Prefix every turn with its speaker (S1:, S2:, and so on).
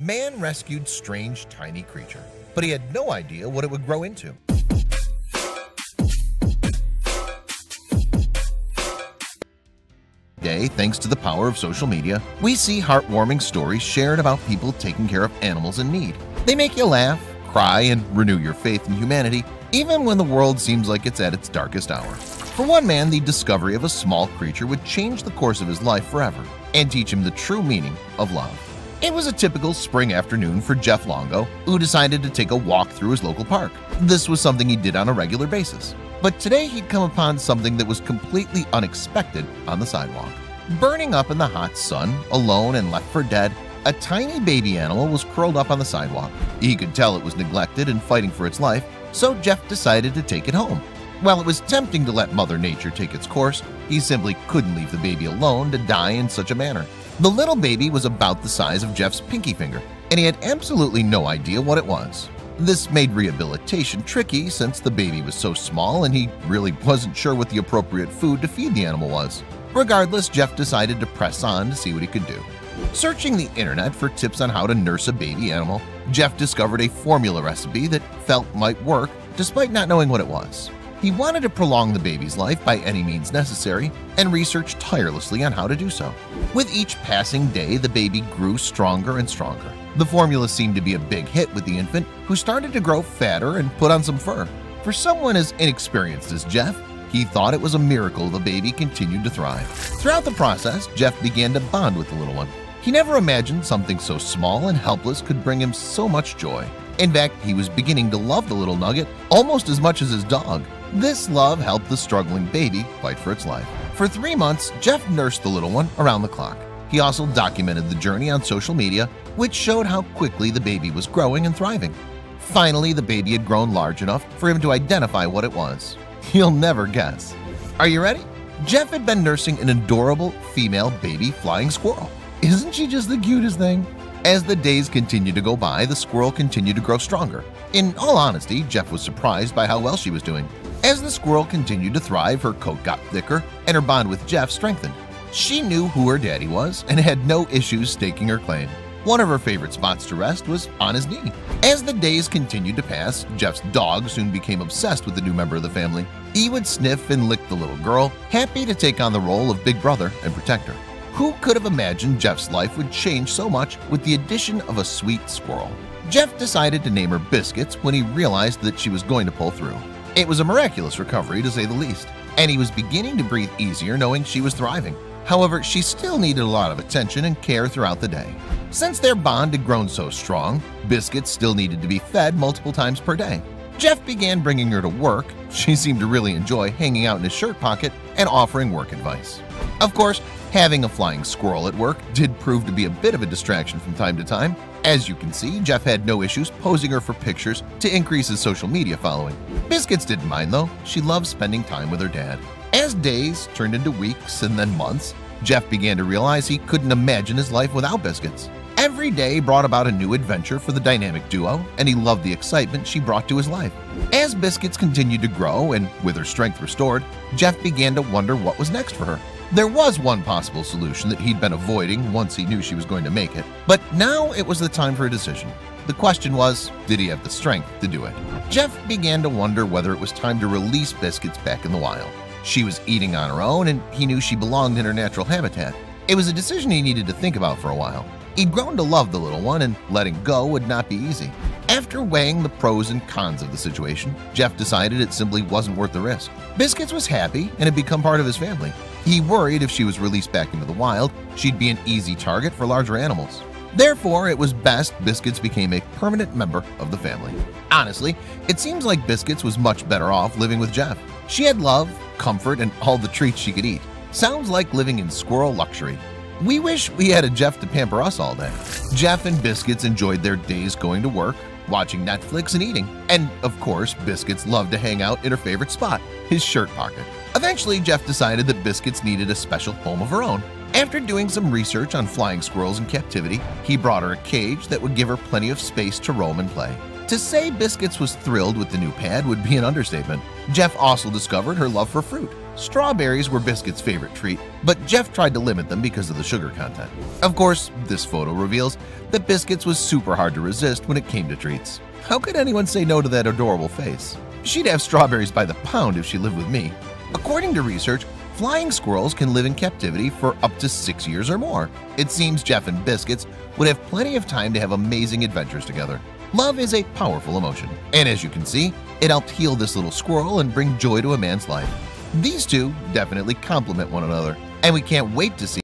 S1: Man rescued strange tiny creature, but he had no idea what it would grow into. Today, thanks to the power of social media, we see heartwarming stories shared about people taking care of animals in need. They make you laugh, cry, and renew your faith in humanity, even when the world seems like it's at its darkest hour. For one man, the discovery of a small creature would change the course of his life forever and teach him the true meaning of love. It was a typical spring afternoon for Jeff Longo, who decided to take a walk through his local park. This was something he did on a regular basis. But today he'd come upon something that was completely unexpected on the sidewalk. Burning up in the hot sun, alone and left for dead, a tiny baby animal was curled up on the sidewalk. He could tell it was neglected and fighting for its life, so Jeff decided to take it home. While it was tempting to let Mother Nature take its course, he simply couldn't leave the baby alone to die in such a manner. The little baby was about the size of Jeff's pinky finger, and he had absolutely no idea what it was. This made rehabilitation tricky since the baby was so small and he really wasn't sure what the appropriate food to feed the animal was. Regardless, Jeff decided to press on to see what he could do. Searching the internet for tips on how to nurse a baby animal, Jeff discovered a formula recipe that felt might work despite not knowing what it was. He wanted to prolong the baby's life by any means necessary and researched tirelessly on how to do so. With each passing day, the baby grew stronger and stronger. The formula seemed to be a big hit with the infant, who started to grow fatter and put on some fur. For someone as inexperienced as Jeff, he thought it was a miracle the baby continued to thrive. Throughout the process, Jeff began to bond with the little one. He never imagined something so small and helpless could bring him so much joy. In fact, he was beginning to love the little nugget almost as much as his dog. This love helped the struggling baby fight for its life. For 3 months, Jeff nursed the little one around the clock. He also documented the journey on social media, which showed how quickly the baby was growing and thriving. Finally, the baby had grown large enough for him to identify what it was. You'll never guess. Are you ready? Jeff had been nursing an adorable female baby flying squirrel. Isn't she just the cutest thing? As the days continued to go by, the squirrel continued to grow stronger. In all honesty, Jeff was surprised by how well she was doing. As the squirrel continued to thrive, her coat got thicker and her bond with Jeff strengthened. She knew who her daddy was and had no issues staking her claim. One of her favorite spots to rest was on his knee. As the days continued to pass, Jeff's dog soon became obsessed with the new member of the family. He would sniff and lick the little girl, happy to take on the role of big brother and protector. Who could have imagined Jeff's life would change so much with the addition of a sweet squirrel? Jeff decided to name her Biscuits when he realized that she was going to pull through. It was a miraculous recovery, to say the least, and he was beginning to breathe easier knowing she was thriving. However, she still needed a lot of attention and care throughout the day. Since their bond had grown so strong, Biscuits still needed to be fed multiple times per day. Jeff began bringing her to work. She seemed to really enjoy hanging out in his shirt pocket and offering work advice. Of course, having a flying squirrel at work did prove to be a bit of a distraction from time to time. As you can see, Jeff had no issues posing her for pictures to increase his social media following. Biscuits didn't mind though. She loved spending time with her dad. As days turned into weeks and then months, Jeff began to realize he couldn't imagine his life without Biscuits. Every day brought about a new adventure for the dynamic duo, and he loved the excitement she brought to his life. As Biscuits continued to grow and with her strength restored, Jeff began to wonder what was next for her. There was one possible solution that he'd been avoiding once he knew she was going to make it, but now it was the time for a decision. The question was, did he have the strength to do it? Jeff began to wonder whether it was time to release Biscuits back in the wild. She was eating on her own, and he knew she belonged in her natural habitat. It was a decision he needed to think about for a while. He'd grown to love the little one, and letting go would not be easy. After weighing the pros and cons of the situation, Jeff decided it simply wasn't worth the risk. Biscuits was happy and had become part of his family. He worried if she was released back into the wild, she'd be an easy target for larger animals. Therefore, it was best Biscuits became a permanent member of the family. Honestly, it seems like Biscuits was much better off living with Jeff. She had love, comfort, and all the treats she could eat. Sounds like living in squirrel luxury. We wish we had a Jeff to pamper us all day. Jeff and Biscuits enjoyed their days going to work, watching Netflix and eating. And of course, Biscuits loved to hang out in her favorite spot, his shirt pocket. Eventually, Jeff decided that Biscuits needed a special home of her own. After doing some research on flying squirrels in captivity, he brought her a cage that would give her plenty of space to roam and play. To say Biscuits was thrilled with the new pad would be an understatement. Jeff also discovered her love for fruit. Strawberries were Biscuit's favorite treat, but Jeff tried to limit them because of the sugar content. Of course, this photo reveals that Biscuits was super hard to resist when it came to treats. How could anyone say no to that adorable face? She'd have strawberries by the pound if she lived with me. According to research, flying squirrels can live in captivity for up to 6 years or more. It seems Jeff and Biscuits would have plenty of time to have amazing adventures together. Love is a powerful emotion, and as you can see, it helped heal this little squirrel and bring joy to a man's life. These two definitely complement one another, and we can't wait to see